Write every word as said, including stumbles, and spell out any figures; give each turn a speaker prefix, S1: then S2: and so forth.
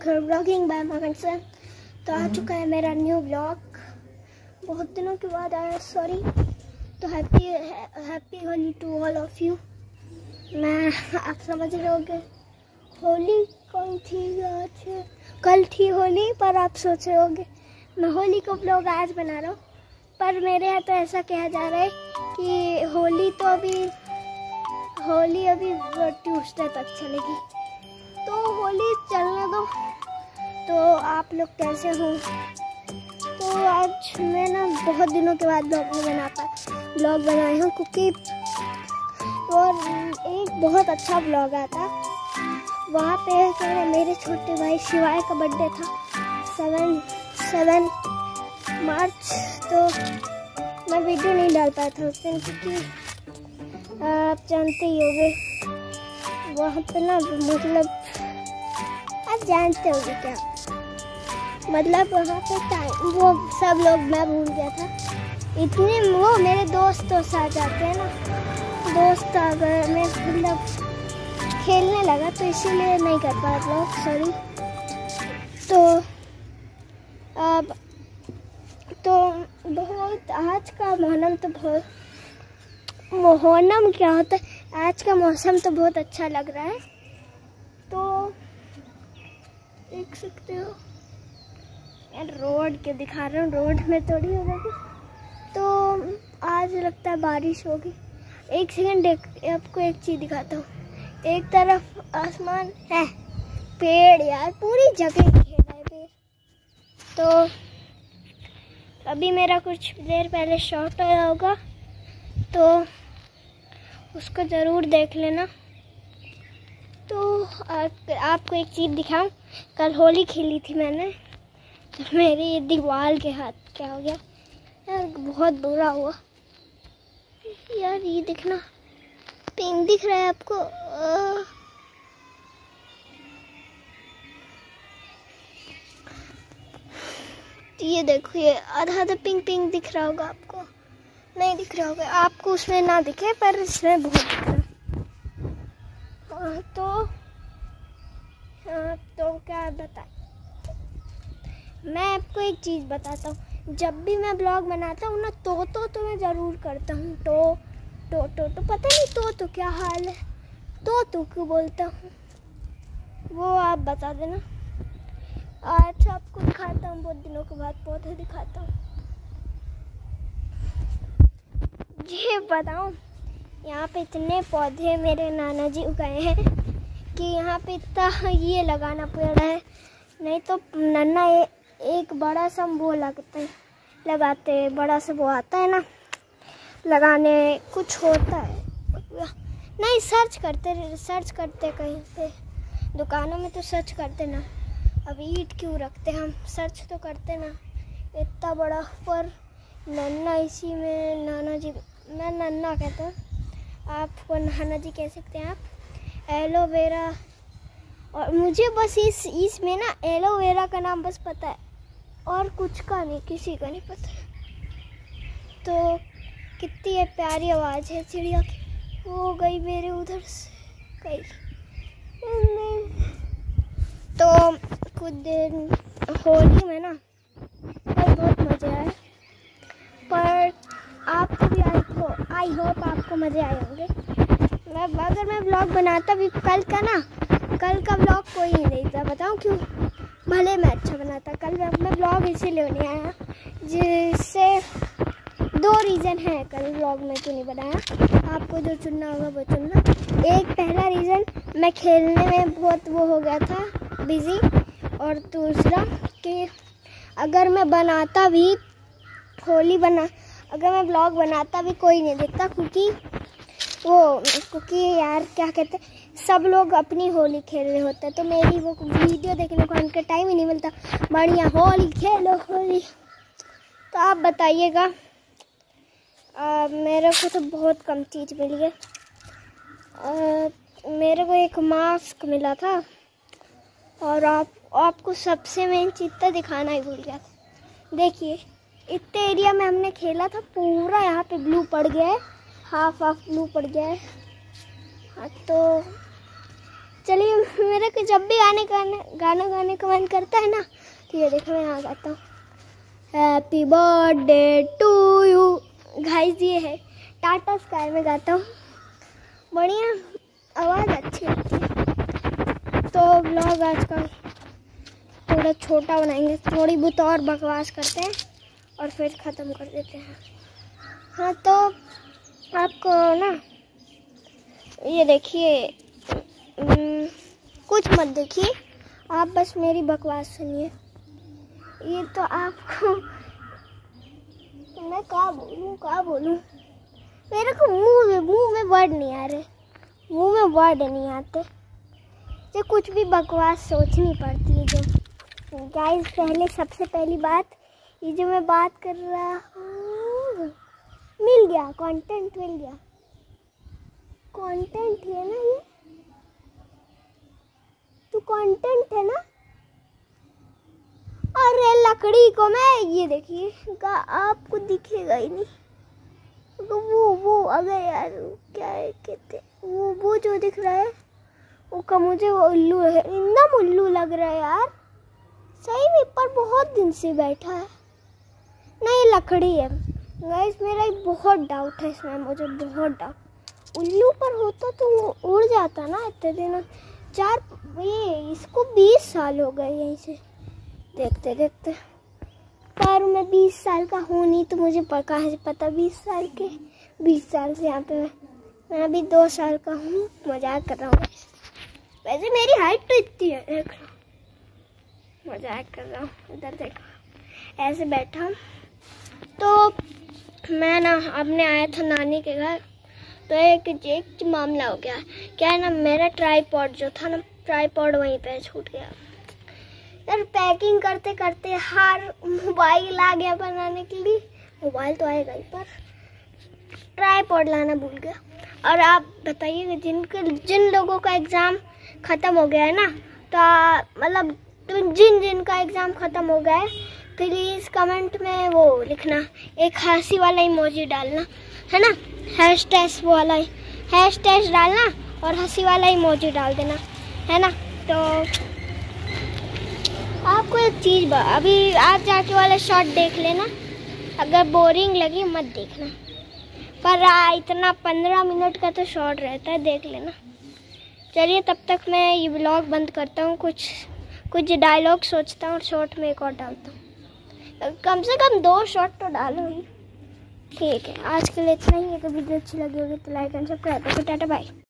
S1: Blogging bye moment से। तो आ चुका है मेरा न्यू ब्लॉग, बहुत दिनों के बाद आया, सॉरी। तो happy happy Holi to all of you. मैं आप समझ रहे होंगे होली कौन थी, आज कल थी होली, पर आप सोच रहे होंगे मैं होली को ब्लॉग आज बना रहा हूँ। पर मेरे यहाँ तो ऐसा कहा जा रहा है कि होली तो अभी होली अभी ट्यूसडे तक चलेगी, तो होली चलने दो। तो आप लोग कैसे हो? तो आज मैं ना बहुत दिनों के बाद ब्लॉग नहीं बना पाया ब्लॉग बनाया हूँ, क्योंकि और एक बहुत अच्छा ब्लॉग आया था। वहाँ पे क्या मेरे छोटे भाई शिवाय का बर्थडे था, सेवन सेवन मार्च। तो मैं वीडियो नहीं डाल पाया था उस दिन, क्योंकि आप जानते ही होंगे वहाँ पे ना, मतलब आप जानते होंगे क्या, मतलब वहाँ पे टाइम वो सब लोग मैं भूल गया था। इतने वो मेरे दोस्तों से आ जाते हैं ना, दोस्त आ गए, मैं मतलब खेलने लगा, तो इसीलिए नहीं कर पाया ब्लॉग, सॉरी। तो अब तो बहुत आज का मोहनम तो बहुत मोहनम क्या होता है, आज का मौसम तो बहुत अच्छा लग रहा है। तो देख सकते हो यार, रोड के दिखा रहा हूँ, रोड में थोड़ी हो गई। तो आज लगता है बारिश होगी। एक सेकंड आपको एक चीज़ दिखाता हूँ। एक तरफ आसमान है, पेड़ यार पूरी जगह घेरा है पेड़। तो अभी मेरा कुछ देर पहले शॉट आया होगा, तो उसको ज़रूर देख लेना। तो आप, आपको एक चीज़ दिखाऊं, कल होली खेली थी मैंने, तो मेरी ये दीवार के हाथ क्या हो गया यार, बहुत बुरा हुआ यार। ये देखना, पिंक दिख रहा है आपको? आ, ये देखो, ये आधा आधा पिंक पिंक दिख रहा होगा आपको, नहीं दिख रहा होगा आपको, उसमें ना दिखे पर इसमें बहुत दिख रहा है। तो हाँ, तो क्या बता, मैं आपको एक चीज़ बताता हूँ। जब भी मैं ब्लॉग बनाता हूँ ना, तो तो तो मैं ज़रूर करता हूँ, तो तो तो तो पता नहीं तो तो क्या हाल है, तो तो क्यों बोलता हूँ, वो आप बता देना। आज आपको दिखाता हूँ, बहुत दिनों के बाद पौधे दिखाता हूँ। ये बताऊँ, यहाँ पे इतने पौधे मेरे नाना जी उगाए हैं कि यहाँ पे इतना ये लगाना पड़ रहा है, नहीं तो नन्ना ए, एक बड़ा सा वो लगता है, लगाते बड़ा सा वो आता है ना लगाने, कुछ होता है नहीं, सर्च करते सर्च करते कहीं पे दुकानों में, तो सर्च करते ना। अब ईंट क्यों रखते हम, सर्च तो करते ना। इतना बड़ा पर नन्ना, इसी में नाना जी, मैं नन्ना कहता हूँ, आपको नाना जी कह सकते हैं आप। एलोवेरा, और मुझे बस इस इसमें ना एलोवेरा का नाम बस पता है, और कुछ का नहीं, किसी का नहीं पता। तो कितनी है प्यारी आवाज़ है चिड़िया की। वो गई मेरे उधर से गई। तो कुछ देर होली में ना पर बहुत मज़े आए, पर आपको भी आई हो आई होप आपको मज़े आए होंगे। मैं अगर मैं ब्लॉग बनाता भी कल का ना, कल का ब्लॉग कोई नहीं देखता, बताऊँ क्यों? भले मैं अच्छा बनाता, कल मैं ब्लॉग इसीलिए नहीं आया, जिससे दो रीज़न है कल ब्लॉग में क्यों नहीं बनाया। आपको जो चुनना होगा वो चुनना। एक पहला रीज़न, मैं खेलने में बहुत वो हो गया था बिज़ी, और दूसरा कि अगर मैं बनाता भी होली बना अगर मैं ब्लॉग बनाता भी कोई नहीं देखता, क्योंकि वो क्योंकि यार क्या कहते हैं, सब लोग अपनी होली खेल रहे होते हैं, तो मेरी वो वीडियो देखने को उनका टाइम ही नहीं मिलता। बढ़िया होली खेलो होली। तो आप बताइएगा, मेरे को तो बहुत कम चीज़ मिली है। आ, मेरे को एक मास्क मिला था, और आप आपको सबसे मेन चीज़ तो दिखाना ही भूल गया था। देखिए, इतने एरिया में हमने खेला था, पूरा यहाँ पे ब्लू पड़ गया है, हाफ हाफ ब्लू पड़ गया है। हाँ, तो चलिए मेरे को जब भी गाने गाने गाना गाने का मन करता है ना, तो ये देखो मैं यहाँ गाता हूँ happy birthday to you. Guys ये है टाटा स्काई में गाता हूँ, बढ़िया आवाज़ अच्छी आती है। तो व्लॉग आज का थोड़ा छोटा बनाएंगे, थोड़ी बहुत और बकवास करते हैं और फिर ख़त्म कर देते हैं। हाँ तो आपको ना ये देखिए, कुछ मत देखिए, आप बस मेरी बकवास सुनिए। ये तो आपको मैं क्या बोलूँ क्या बोलूँ मेरे को मुंह में मुंह में वर्ड नहीं आ रहे, मुंह में वर्ड नहीं आते, ये कुछ भी बकवास सोचनी पड़ती है। जो गाइस पहले सबसे पहली बात, ये जो मैं बात कर रहा हूँ मिल गया, कंटेंट मिल गया, कंटेंट है ना ये, तो कंटेंट है ना। अरे लकड़ी को मैं ये देखिए का आपको दिखेगा ही नहीं, तो वो वो अगर यार क्या है कहते वो वो जो दिख रहा है वो का मुझे वो उल्लू है, एकदम उल्लू लग रहा है यार सही में, पर बहुत दिन से बैठा है ना, ये लकड़ी है गाइस। मेरा एक बहुत डाउट है इसमें, मुझे बहुत डाउट, उल्लू पर होता तो वो उड़ जाता ना इतने दिनों, चार ये इसको बीस साल हो गए यहीं से देखते देखते, पर मैं बीस साल का हूँ नहीं, तो मुझे कहाँ से पता बीस साल के बीस साल से यहाँ पे मैं मैं अभी दो साल का हूँ, मजाक कर रहा हूँ। वैसे मेरी हाइट तो इतनी है, देख लो मजाक कर रहा हूँ। इधर देखो ऐसे बैठा हूँ, तो मैं ना अपने आया था नानी के घर, तो एक एक मामला हो गया, क्या है ना मेरा ट्राईपॉड जो था ना, ट्राईपॉड वहीं पे छूट गया यार। पैकिंग करते करते हार मोबाइल आ गया बनाने के लिए, मोबाइल तो आएगा ही पर ट्राईपॉड लाना भूल गया। और आप बताइए जिनके जिन लोगों का एग्ज़ाम ख़त्म हो गया है ना, तो मतलब तो जिन जिन का एग्ज़ाम ख़त्म हो गया है, प्लीज़ कमेंट में वो लिखना, एक हंसी वाला इमोजी डालना है ना, हैश टैग वाला हैश टैग डालना और हंसी वाला इमोजी डाल देना है ना। तो आपको एक चीज़ अभी आप जाके वाला शॉर्ट देख लेना, अगर बोरिंग लगी मत देखना, पर आ, इतना पंद्रह मिनट का तो शॉर्ट रहता है, देख लेना। चलिए तब तक मैं ये व्लॉग बंद करता हूँ, कुछ कुछ डायलॉग सोचता हूँ और शॉर्ट में एक और डालता हूँ, कम से कम दो शॉर्ट तो डालो ही। ठीक है आज के लिए इतना ही, अगर वीडियो अच्छी लगी होगी तो लाइक एंड सब्सक्राइब करो। Tata bye.